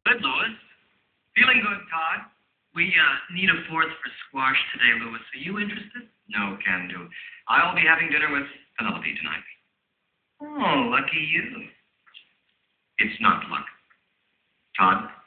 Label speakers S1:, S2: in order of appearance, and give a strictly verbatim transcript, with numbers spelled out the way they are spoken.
S1: Good, Louis. Feeling good, Todd? We uh, need a fourth for squash today, Louis. Are you interested?
S2: No, can do. I'll be having dinner with Penelope tonight.
S1: Oh, lucky you.
S2: It's not luck. Todd,